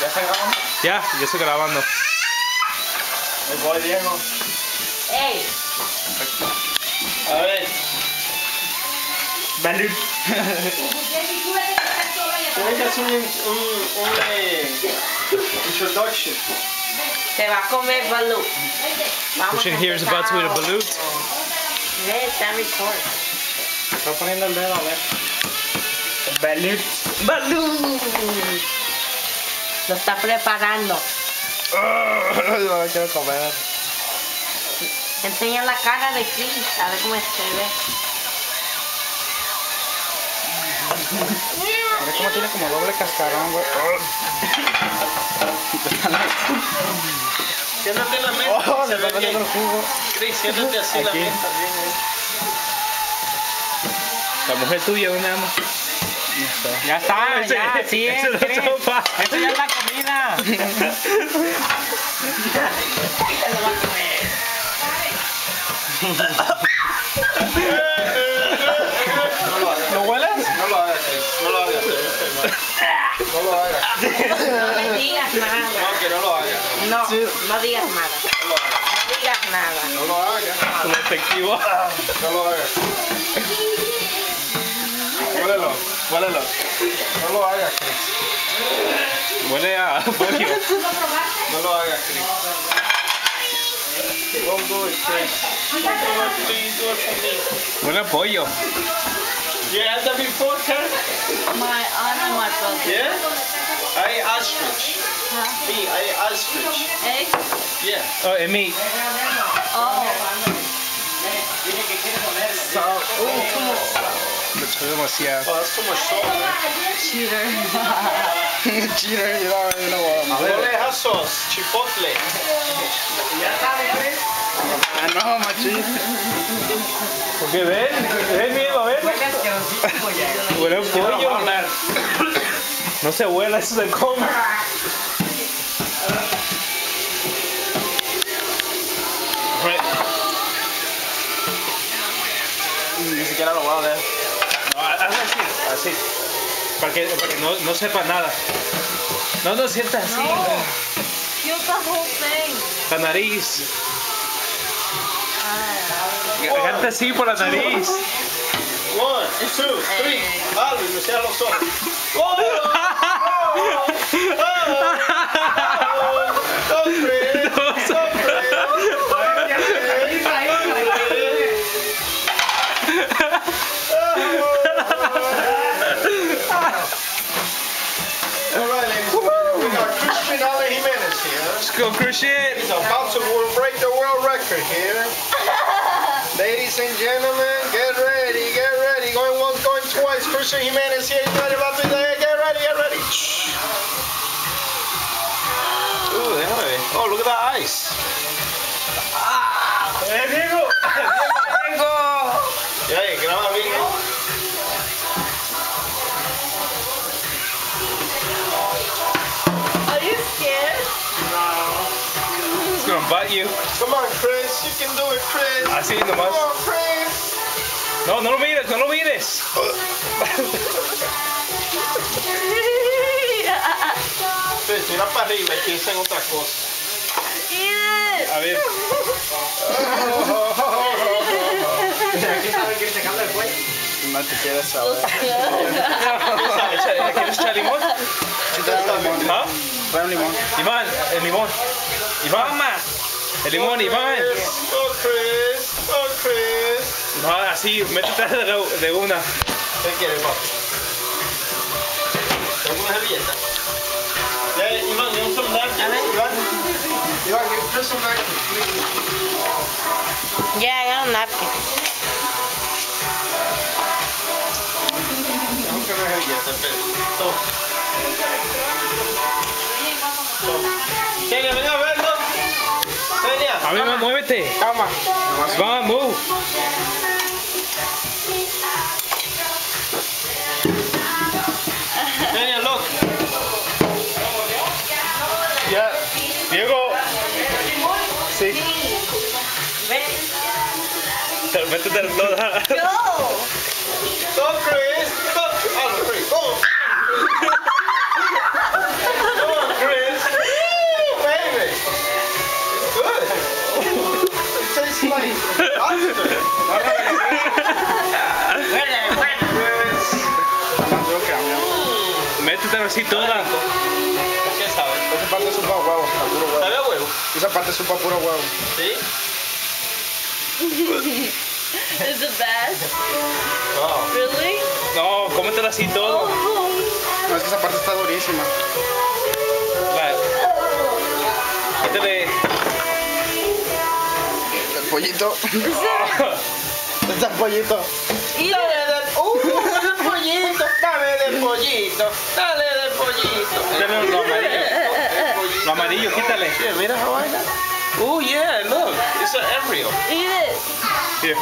¿Ya está grabando? Ya, yo estoy grabando. Ahí voy, Diego. ¡Ey! A ver. Balut. Tienes que hacer un introduction. Se va a comer Baloo. Vamos Pushing a here is about to eat a empezar. balut. Está record. Está poniendo el dedo, a ver. Balut. Baloo. Lo está preparando. No quiero comer. Enseña la cara de Chris, a ver cómo se ve. Mira cómo tiene como doble cascarón, güey. Siéntate en la mesa. Oh, se ve bien. Chris, siéntate así en la mesa. La mujer tuya, ¿dónde anda? Ya está, ya, sí, ese no Chris. sopa. Esto ya es la comida. ¿Lo hueles? No lo hagas, Chris. No lo hagas. No lo hagas. No le digas nada. No, que no lo hagas. No, no digas nada. No lo hagas. No digas nada. No lo hagas. Un efectivo. No lo hagas. Huélelo, huélelo. No lo hagas, Chris. Huele a pollo. No lo hagas, Chris. Don't do it, Chris. Don't do it, please do it for me. Huele a pollo. You had that before, Karen? My honor, my brother. Yeah? I ate ostrich. Me, I ate ostrich. ¿Eh? Yeah. Oh, es mi. Oh. Le eché demasiado. Oh, that's too much salt, man. Cheater. Cheater, you already know what I'm doing. No le dejas sauce, chipotle. Ah, no, machín. Porque ven miedo, ven. Huele a pollo. No se huela, eso se come. Ni siquiera lo voy a ver. No, hazlo así. Para que no sepa nada. No sientas así. Feel the whole thing. La nariz. Canta así por la nariz. 1, 2, 3. Ah, me cierra los ojos. ¡Oh! Let's go, Christian. He's about to break the world record here. Ladies and gentlemen, get ready, get ready. Going once, going twice. Christian Jimenez here. He's ready, about to get ready, get ready. Ooh, déjame ver. Oh, look at that ice. Diego. Hey, graba a mí. Are you scared? It's gonna bite you. Come on, Chris. You can do it, Chris. Así Come nomás. on, Chris. No lo mires, no lo mires. Chris, mira para arriba y piensa en otra cosa. Eat it. A ver. No te quieres saber. ¿Quieres echar limón? ¿Ah? Trae un limón. Iván, el limón. Iván, el limón, Iván. Oh, Chris. Oh, Chris. No, así, métete de una. ¿Qué quieres, papi? ¿Alguna servilleta? Yeah, Iván, you want some napkins? Iván, give Chris some napkins, please. Yeah, I got a napkin. Nunca una servilleta, pero. Kenia, ven a verlo. Kenia. A ver, muévete. Calma. Iván, move. Kenia, look. Ya. Diego. Sí. Ven. Métete el Go. Go, Chris. Go. Oh, Chris. Go. Come on, Chris. casi toda. ¿Qué sabe? Esa parte es supa huevo, puro huevo. ¿Sabe a huevo? Esa parte es supa puro huevo. ¿Sí? Is it bad? No. Really? No, cómetela así todo. No, es que esa parte está durísima. Quítale. El pollito. Está el pollito. Eat it. ¡El pollito! ¡Dale de pollito! ¡Dale de pollito! Quítale lo amarillo. Lo amarillo, quítale. Yeah, mira esa vaina. Oh, yeah, look. It's an embryo. Eat it. Here.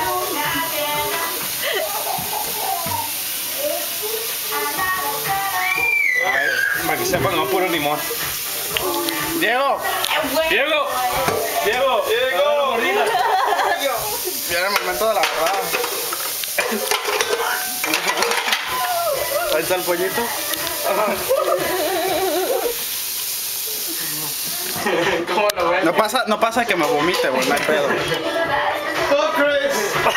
Para que sepan, no puro limón. Diego. Diego. Diego. Diego. Mordida. Viene el momento de la verdad. Ahí está el pollito. ¿Cómo lo ves? No pasa que me vomite, güey, no hay pedo. ¡Oh, Chris! Oh.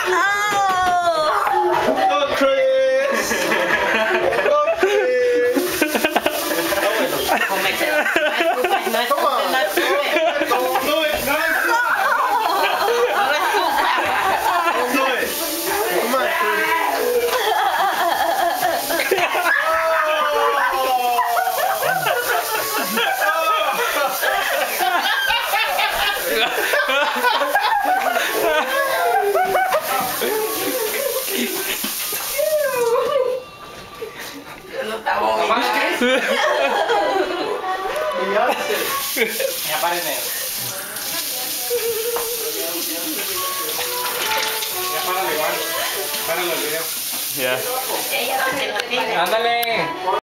¡Oh, Chris! ¡Oh, Chris! Cómetelo. No es Come on. no es Do it, do it, No es do it. Come on, Chris. Ya párenme. Ya párale, Iván. Párale el video. Yeah. Ella no se lo dice. Ándale.